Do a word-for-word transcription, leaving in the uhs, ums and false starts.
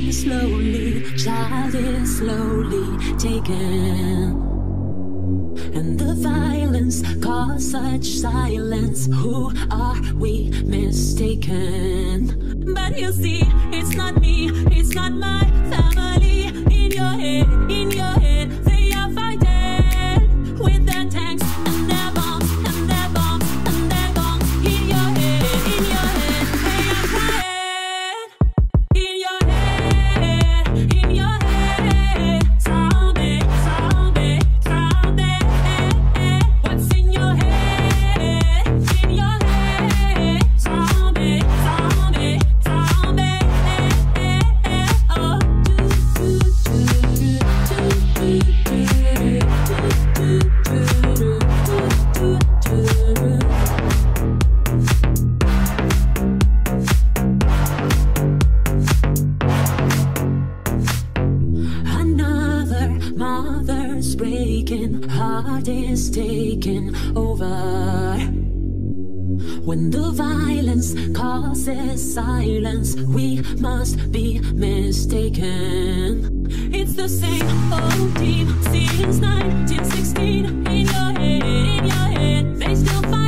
slowly, child is slowly taken. And the violence caused such silence. Who are we mistaken? But you see, it's not me, it's not my family. In your head, in your head, they are fighting with their tanks and their bombs and their bombs and their bombs. In your head, in your head, they are crying. In your head, in your head, zombie, zombie, zombie. What's in your head? In your head, zombie, zombie, zombie. Oh, do do do do do Another mother's breaking, heart is taking over. When the violence causes silence, we must be mistaken. It's the same old team since nineteen sixteen. In your head, in your head, they still fight.